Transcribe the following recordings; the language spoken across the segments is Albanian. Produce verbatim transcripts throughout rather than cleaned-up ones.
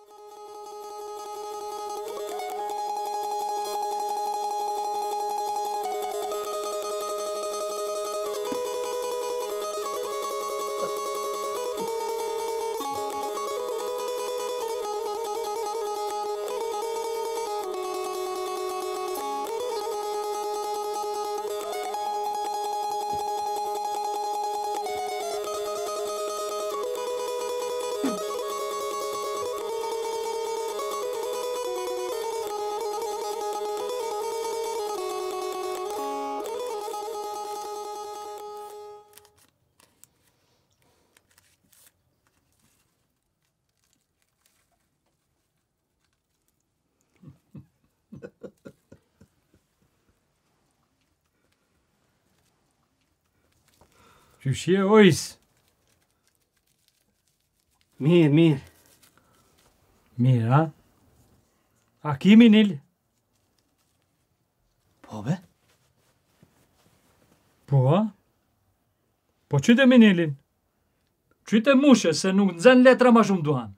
Gjyshje ojs. Mirë, mirë. Mirë, a? A kimi nil? Po be? Po, a? Po qyte mi nilin? Qyte mushe, se nuk nëzën letra ma shumë duhan.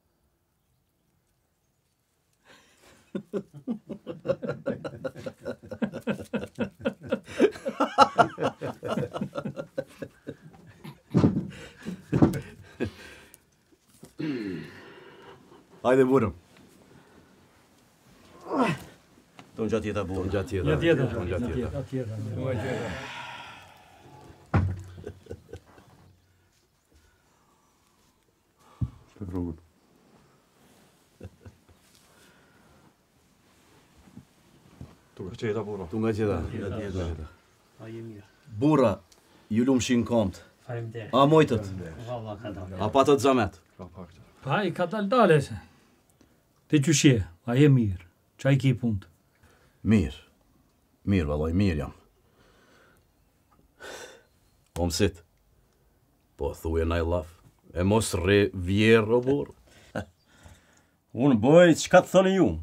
Hajde burëm. Tonë gjatë jeta burë. Tonë gjatë jeta. Ja tjeta. Tonë gjatë jeta. Ja tjeta. Shpet rrugën. Tu nga qeta burra. Tu nga qeta. A je mirë. Burra, ju lumë shinë komët. Faleminderit. A mojtët? Valla ka dalë. A patët zamet? Pa, i ka dal dale se. Te gjyshje, a je mirë. Qa i ki punët? Mirë. Mirë, valoj, mirë jam. O mësit. Po, thuje naj laf. E mos re vjerë, o burë. Unë bëj, qka të thoni ju?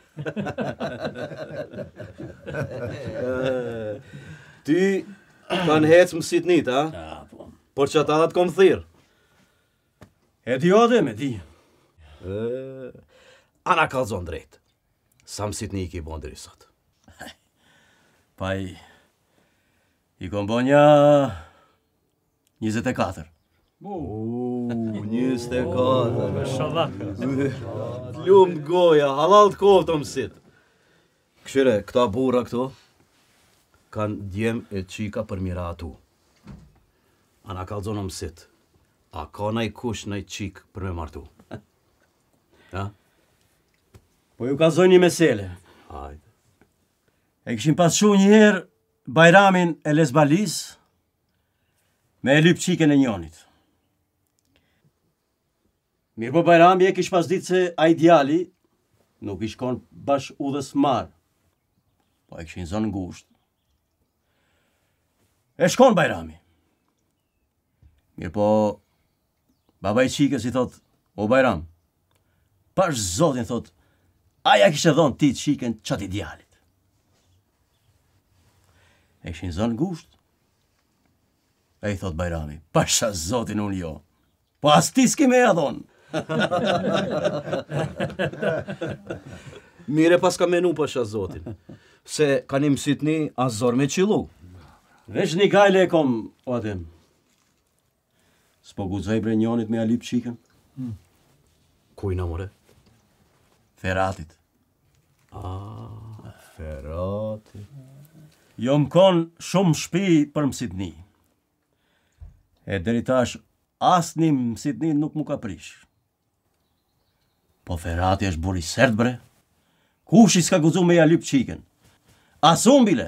Ty kanë hecë mësit njët, a? Ja, po. Por që ata të kom thirë. E di ode me di. E, ana kalzon drejt. Sa mësit një i ki bon diri sot. Pa i... I kom bo një... njëzet e katër. Uuu, njëzet e katër. Shalat. Lumë goja, halal të kohë të mësit. Këshire, këta burra këto, kanë djem e qika për mira atu. Ana kalzon o mësit. A ka naj kush naj qik për me martu? Ja? Po ju kalzoj një mesele. Hajde. E këshim pashu njëherë Bajramin e Lesbalis me e lyp qiken e njonit. Mirë po Bajrami e kish pas ditë se a ideali nuk i shkon bash udhës marë. Po e këshin zonë ngusht. E shkon Bajrami. Mirë po baba i qikës i thot, o Bajram, pash zotin thot, aja kishe dhonë ti të qiken qatë idealit. E kishin zonë ngusht. E i thot Bajrami, pasha zotin unë jo, po as ti s'ki me e dhonë. Mire pas ka menu pasha zotin, se ka një mësit një azor me qilu. Vesh një gajle e kom, o atem. S'po gudzaj bre njonit me a lyp qiken? Hmm. Kujna more? Feratit. Ah, Feratit. Jo m'kon shumë shpi për mësitni. E deri tash, asni mësitni nuk mu ka prish. Po Ferati është buri sert bre. Kush i s'ka guzu me ja lyp qiken? As unë bile.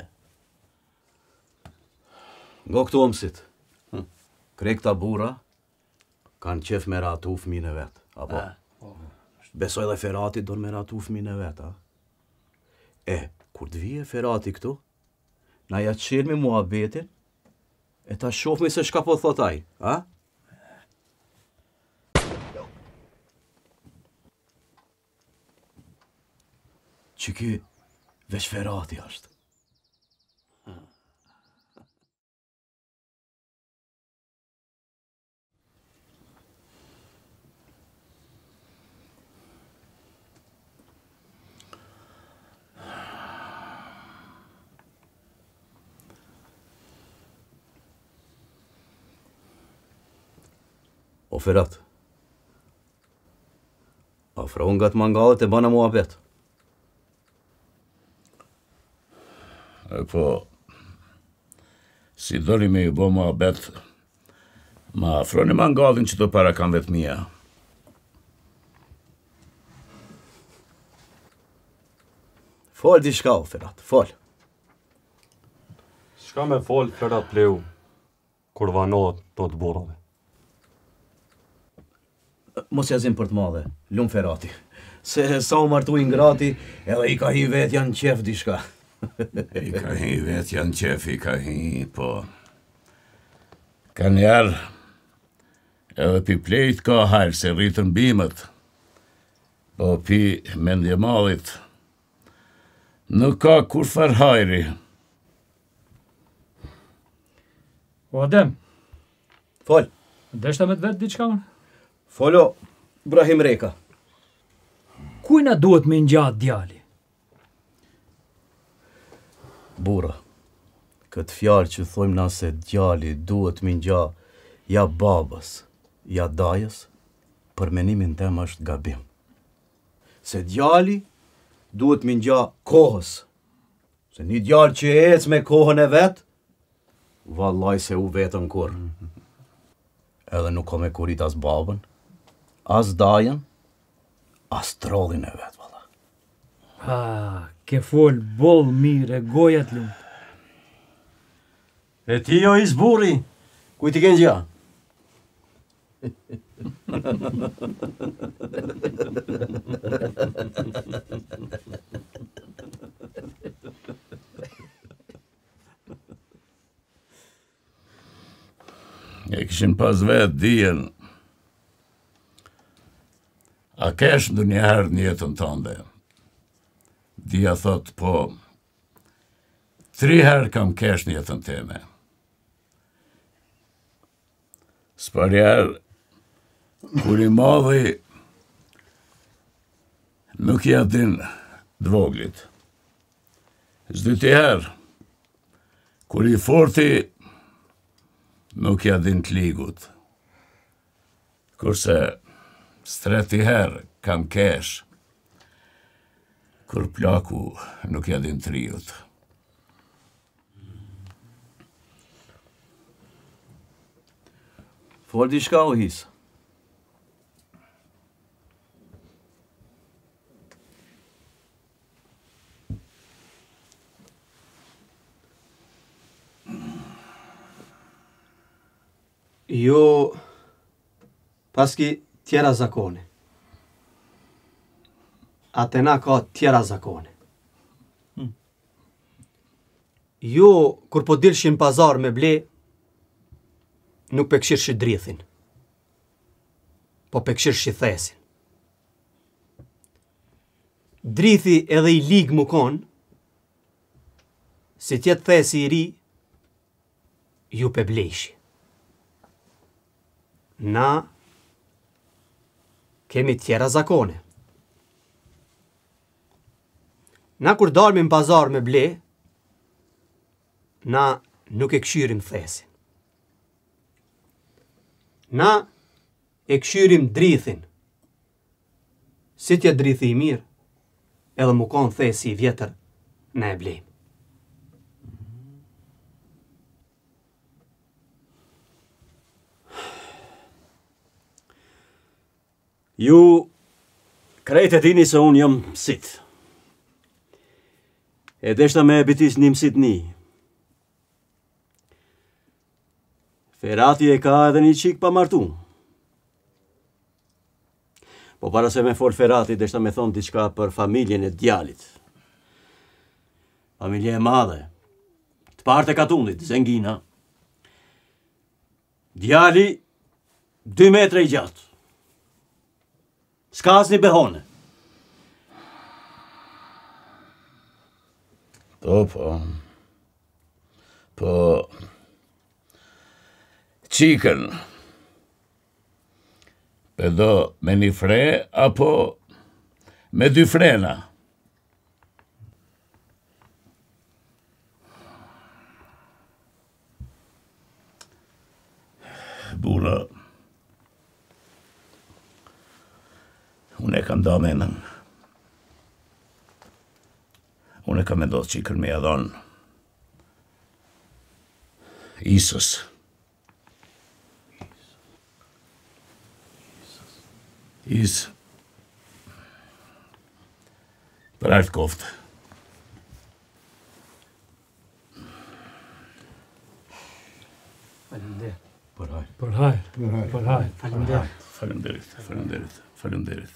Ngo këtu o mësit. Hm. Krej këta bura kanë qef me ratu fëmine vetë. Apo? Besoj dhe Ferati do në me ratu fëmine vetë, a? E, kur të vije Ferati këtu, na ja qelmi muhabetin, e ta shofmi se shka po thotaj, a? Që ki veç Ferati ashtë. Oferat. Afro nga të mangallet e bana mua bet. E po, si doni me ju bo mua bet, ma afroni mangallin që të para kam vetë mija. Fol diçka, Oferat, fol. Shka me fol Ferhat pleu, kur vanohet to të burrave. Mos jazim për të madhe, lum Ferhati. Se sa u martu i ngrati, edhe i ka hi vet janë qef diçka. I ka hi vet janë qef, i ka hi, po... Ka njerë, edhe pi plejt ka hajrë se rritën bimët, po pi mendje mallit, nuk ka kur far hajri. O Adem, Fol, deshta me të vetë diçka unë? folo, Brahim Reka. Kujna duhet me ngjatë djali? Bura, këtë fjalë që thojmë na se djali duhet me ngja ja babës, ja dajës, për menimin tem është gabim. Se djali duhet me ngja kohës. Se një djalë që ec me kohën e vet, vallaj se u vetën kur. Edhe nuk ka me kurit as babën, as dajën, as trollin e vet, valla. Ha, ke fol boll mire, gojat lumë. E ti jo i zburi, ku ti ke ngja? E kishin pas vetë dijen. A kesh ndë njëherë në jetën tënde? Dija thot, po, tri herë kam kesh në jetën teme. Sparjerë, kur i madhi, nuk ja din dvoglit. Zdyti herë, kur i forti, nuk ja din të ligut. Kurse streti herë kam kesh, kur plaku nuk ja din të riut. Fol diçka o his. Jo, paski tjera zakone. Atena ka tjera zakone. Jo, kur po dilshin pazar me ble, nuk pekshirshi drithin, po pekshirshi thesin. Drithi edhe i lig mu kon, si tjetë thesi i ri, ju pe blejshi. Na kemi tjera zakone. Na kur dalmi në pazar me ble, na nuk e këshyrim thesin. Na e këshyrim drithin. Si tja drithi i mirë, edhe mu kon thesi i vjetër, na e blejmë. Ju krejt e dini se unë jam mësit. E deshta me bitis një mësit një. Ferhati e ka edhe një qik pa martu. Po para se me fol Ferhati, deshta me thonë diçka për familjen e djalit. Familje e madhe, të parte katundit, Zengina. Djali, dy metre i gjatë. S'ka asni behone. Po, po. Po... Qikën. Pedo me një fre, apo me dy frena. Bura, e kam da menën. Unë e kam mendosur që i kërme ja dhonë Isës. Isë. Për ardhë koftë. Faleminderit. Për hajë. Për hajë, për hajë. Faleminderit. Faleminderit, faleminderit, faleminderit.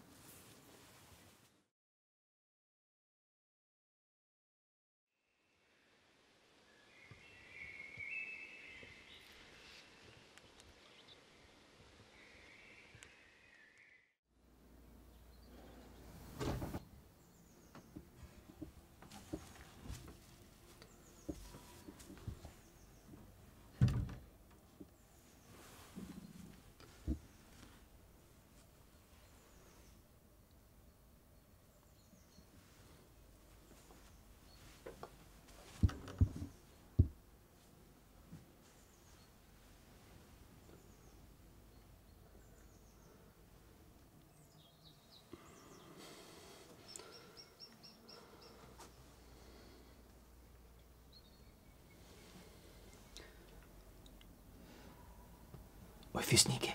Oj, fisnike.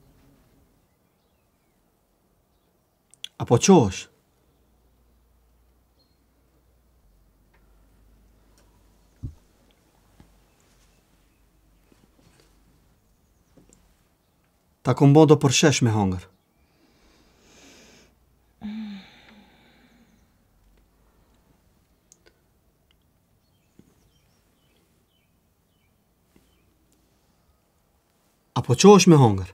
Apo qosh? Ta kom bo do përshesh me hangër. Apo qosh me hangër?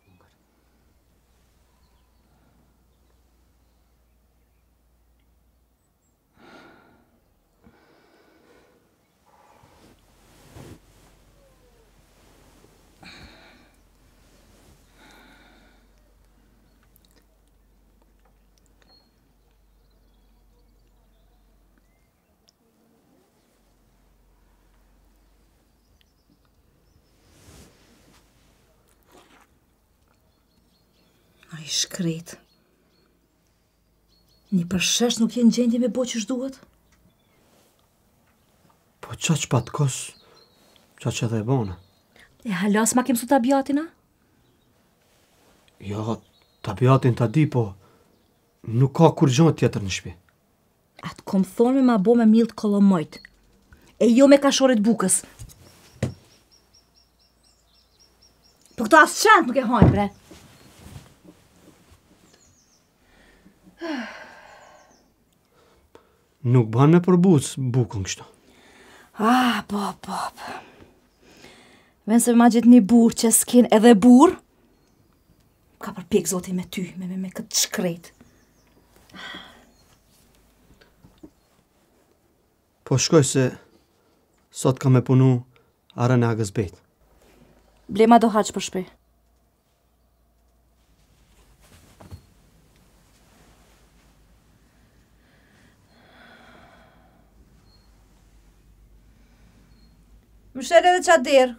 Ai shkret. Një përshesh nuk jenë gjendje me bo që shduhet? Po qa që pat kos, qa që dhe e bona. E halas ma kem su tabiatina? Jo, tabiatin ta di, po nuk ka kur gjatë tjetër në shpi. Atë kom thonë me ma bo me milt kolomojt. E jo me kashorit bukës. Po këto asë qantë nuk e hajnë, bre. Nuk ban me përbuc bukën kështu. Ah, po, po, po. Ven se ma gjithë një burë që s'kin edhe burë, ka përpjek zoti me ty, me, me, me këtë shkret. Po shkoj se sot ka me punu arën e agës bet. Blema do haqë për shpe. Më shere edhe qadirë.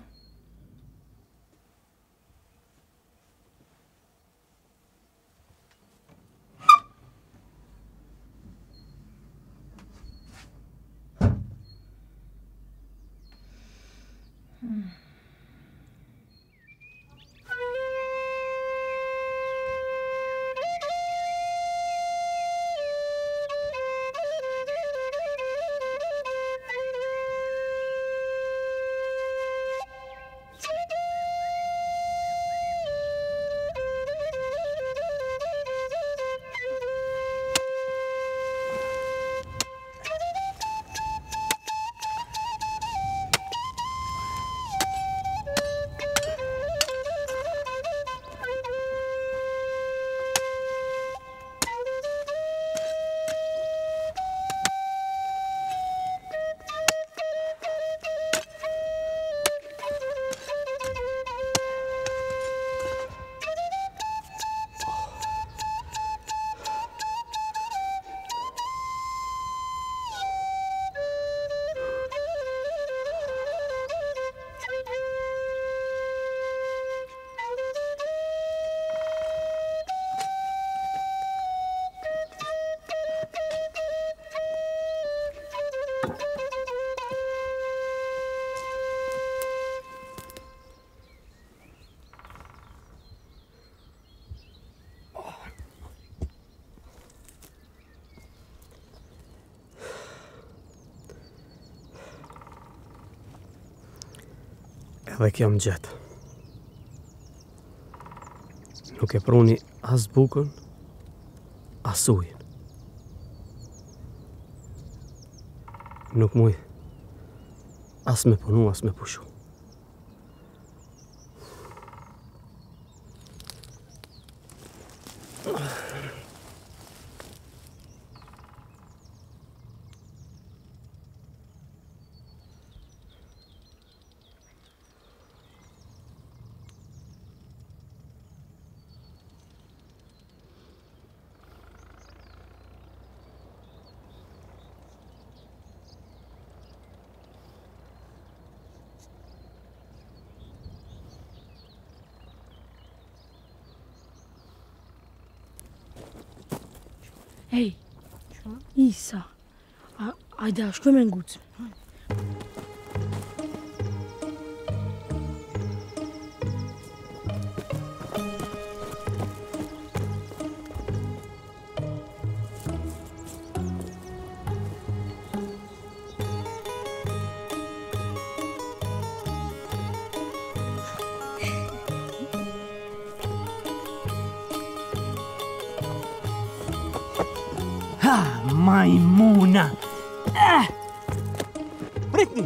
Dhe kjo më gjetë. Nuk e pruni as bukën, as ujin. Nuk muj as me punu, as me pushu. Hej, Isa, a, ajde, shkojmë në ngucë. Ha, majmuna! Ah! Pritni!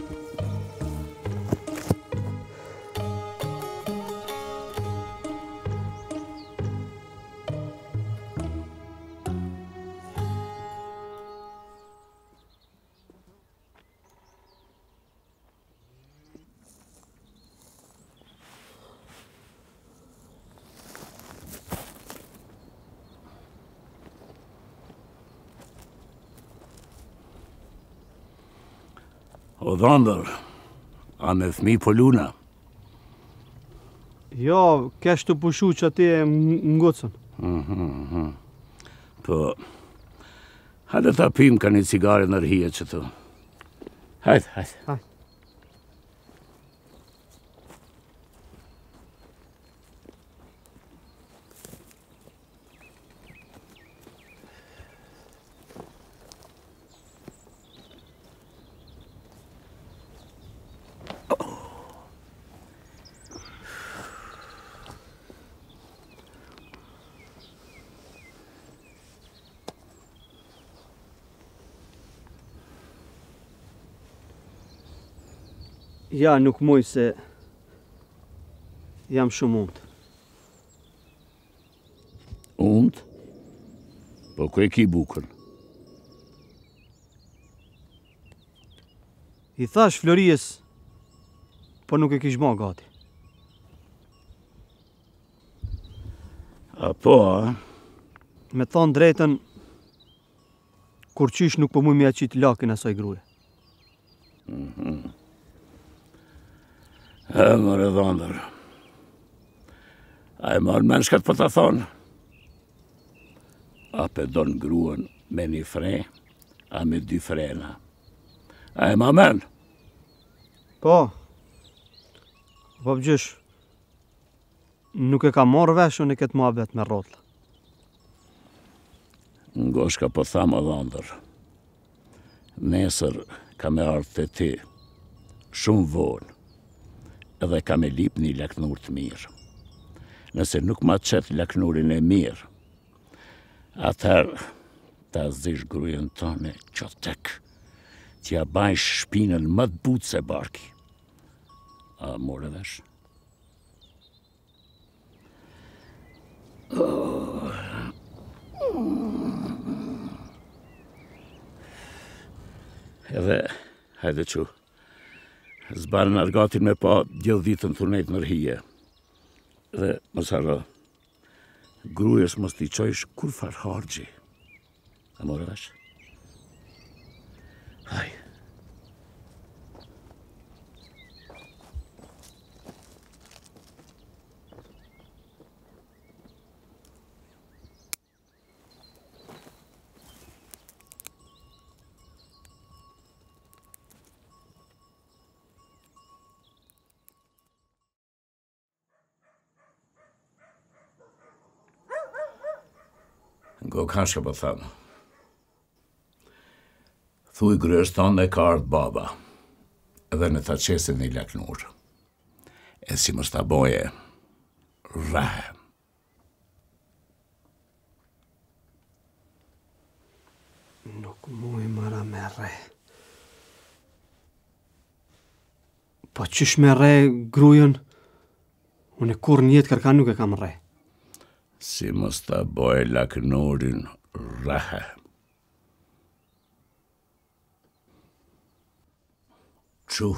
O dhëndër, a me fmi po luna? Jo, kesh të pushu që ati e ngocën. Mhm, mhm. Po, hajde ta pim ka një cigare në rhije që të. Hajde, hajde. Hajde. Ja, nuk muj se jam shumë unë. Unë? Po ku e ki bukën? I thash Florijës, po nuk e kish ma gati. A po, a? Me thonë drejten, kur qysh nuk po muj me aqit lakin asoj gruje. Mhm. E, mërë dhëndër. A e marë men shkat për të thonë? A pe donë gruën me një fre, a me dy frena? A e ma men? Po, po pëgjysh, nuk e ka morë veshën e këtë muhabet me rotla. Ngoshka po thamë dhëndër. Nesër ka me ardhë të ti, shumë vonë, edhe ka me lip një laknur të mirë. Nëse nuk ma qëtë laknurin e mirë, atëherë ta zish grujen tone qotek, t'ja bajsh shpinën më të butë se barki. A more vesh? Oh. Edhe, hajde që, zbarë në argatin me pa djelë ditën të nejtë në rhije. Dhe, mos harro, grujës mos t'i qojsh kur far hargji. A more vesh? Haj. Ngo kashka po thamë. Thuj grës tonë e ka ardhë baba, edhe në ta qesin një laknur. E si mos ta boje rrahë. Nuk mu i mara me re. Po qysh me re grujën? Unë kur njetë kërka nuk e kam re. Si mos ta boje laknurin rrahë. Çu?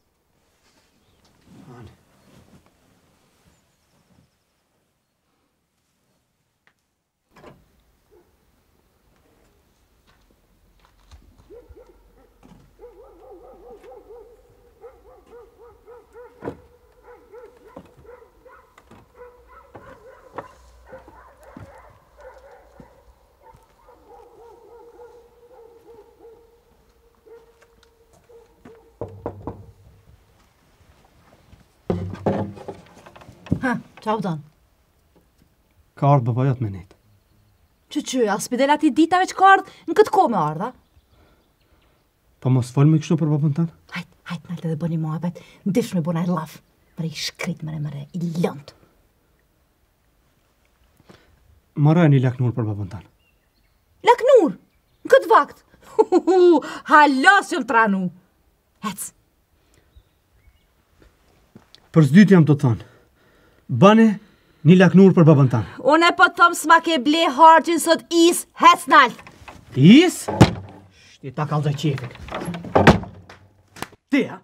Ha, qa u donë? Ka ardhë babajat me nejtë. Që që, a spidela ti ditave që ka ardhë në këtë ko me ardha? Pa mos fol me kështu për babën tanë? Hajt, hajt në dhe bëni muhabet, në dish me bëna i laf, për i shkrit mëre mëre, i lënd. Maraj një laknur për babën tanë. Laknur? Në këtë vakt? Halas jënë tranu. Hec. Për s'dyti jam të thonë. Bane një laknur për babën tanë. Une po të thëmë s'ma ke ble hargjin sot is, hec nalt. Is? Shti ta kalë dhe qefik. Ti, ha?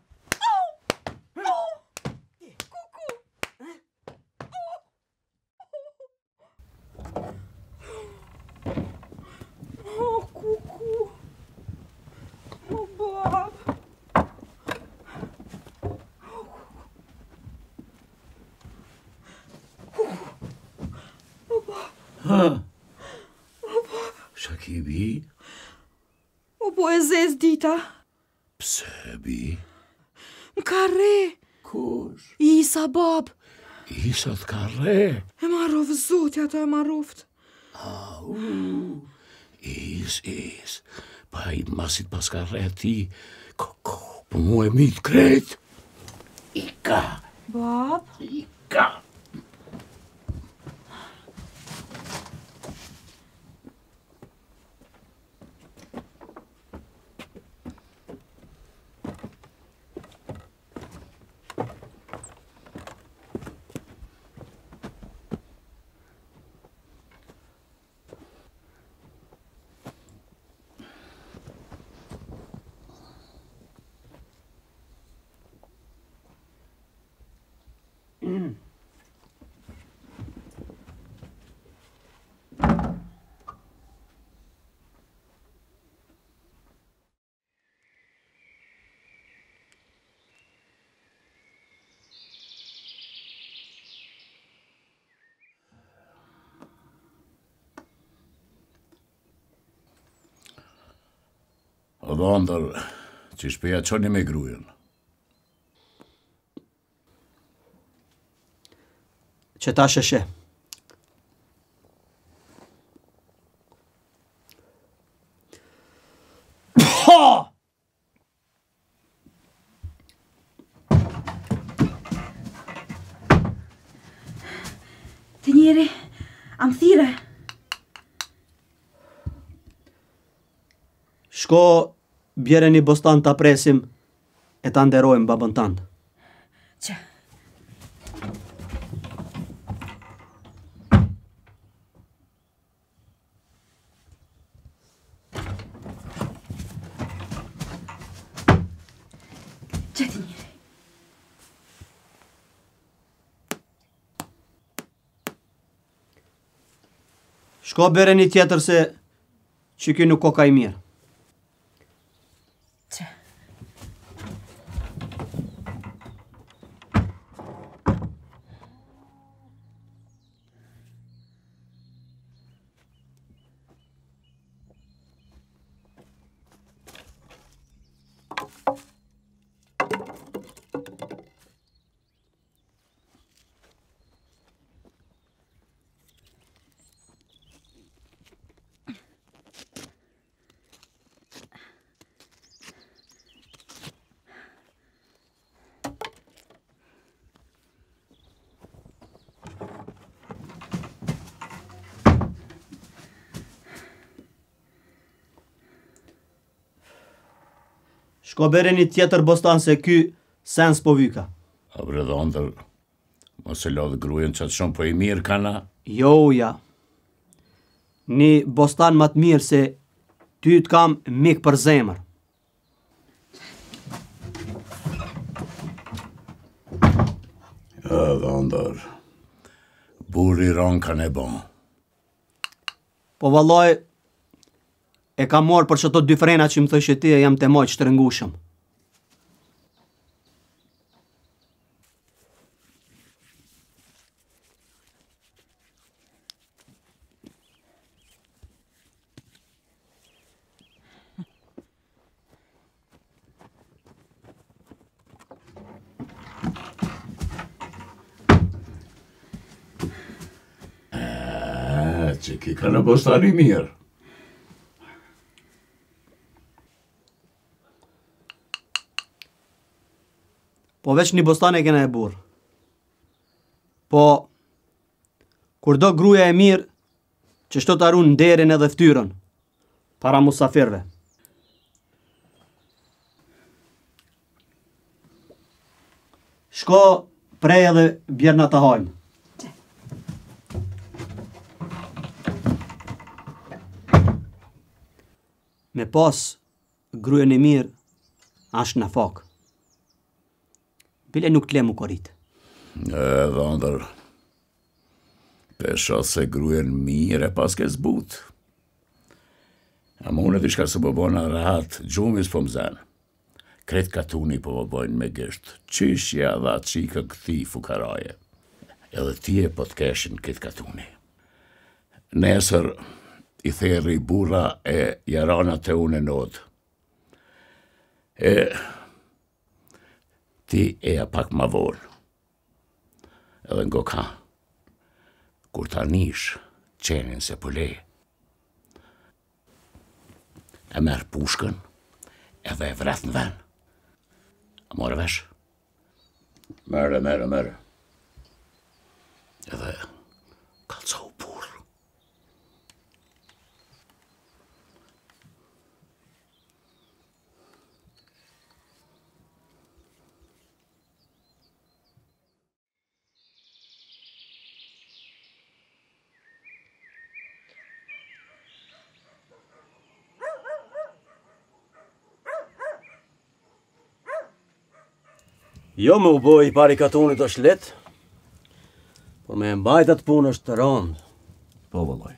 Shakibi? O po e zez dita. Pse bi? Më ka re. Kush? Isa bab. Isa t'ka re? E marrov zotja të e marroft. Au, is, is. Pa i masit pas ka re ti. Koko, po mu e mit kret. Ika. Bab? Ika. O do ndër, që shpeja qoni me grujen? Që ta sheshe. Të njeri, am thire. Shko, bjere një bostan të apresim e të nderojmë babën tanë. Që? Që të njeri? Shko, bjere një tjetër se që kjo nuk ko ka i mirë. Shko bere një tjetër bostan se ky sens po vyka. A bre dhondër, mos e lodhë grujen që atë shumë po i mirë kana. Jo, ja. Një bostan më të mirë se ty të kam mik për zemër. Ja, dhondër, burri ron ka ne bon. Po vallaj, e kam marrë për çato dy frena që më thëshë ti e jam të maj shtrëngushëm. Që ki ka në bostani mirë. Po veç një bostan e kena e burë. Po, kur do gruja e mirë, që shto të arun nderin edhe ftyrën, para musafirve. Shko prej edhe bjerna të hajmë. Me pas grujen e mirë, ashtë në fakë. Bile nuk të le mu korit. E, dhondër, pesha se grujen mirë e pas ke zbut. A më unë e dishka se po bona rahat, gjumis po më zanë. Kret katuni po po bojnë me gisht, qishja dha qika këthi fukaraje. Edhe ti e po të keshin këtë katuni. Nesër, i theri burra e jarana të unë e nodë. E, ti e a pak ma volë. Edhe ngo ka, kur ta nish, qenin se pële. E merë pushkën, edhe e vreth në ven. A more vesh? Mere, mere, mere. Edhe kalcohu burë. Jo me u boj i pari katunit është letë, por me mbajt atë punë është të rëndë. Po, vëllaj.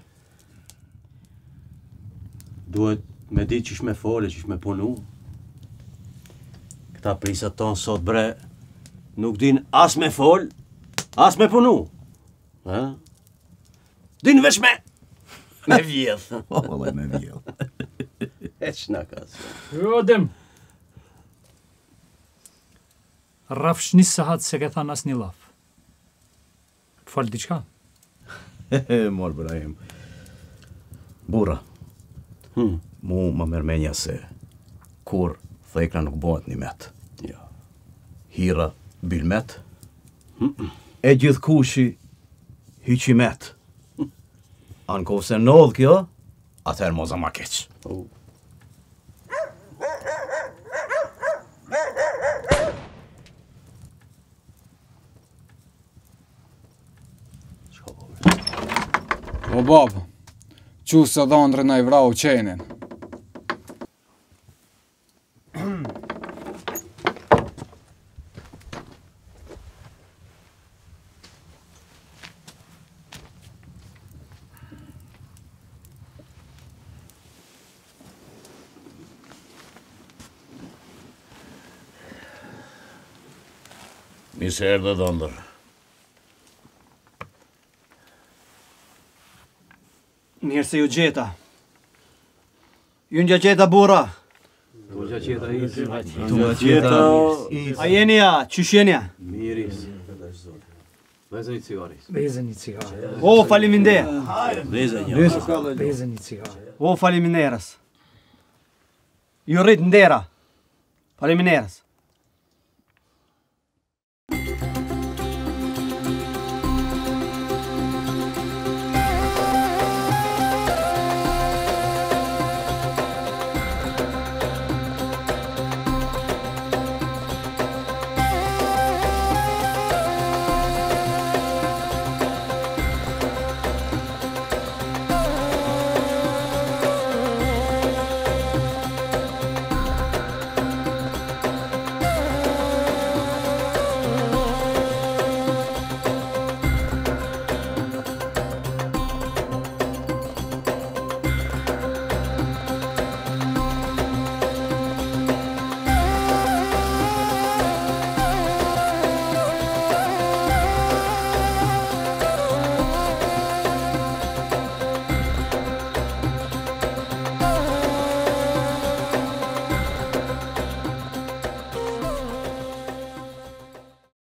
Duhet me di qish me fole, qish me punu. Këta prisat tonë sot bre, nuk din as me fol, as me punu. Ha? Din vesh me, me vjedh. Po, vëllaj, me vjedh. E qna ka se. Jo, dem. Rafsh një sahat se ke than as një laf. Falë diqka? Mor, Brahim. Bura, Hmm. mu më mërmenja se kur thekna nuk bëhet një met. Ja. Hira bil met, e gjithë kushi hyqi met. Anë kohë se nodhë kjo, atëherë moza ma keq. Oh. O babë, që së dhondrë në i vrau qenin. Misë erdhe dhondër. Mirë se ju gjeta. Ju një gjeta bura. Tu gjeta isi. A jeni ja, qysh jeni ja? Miris. Vezën i cigaris. Bezën një cigare. O, faliminderit. Vezën një. Bezën një cigare. O, faliminderes. Ju rrit ndera. Faliminderes.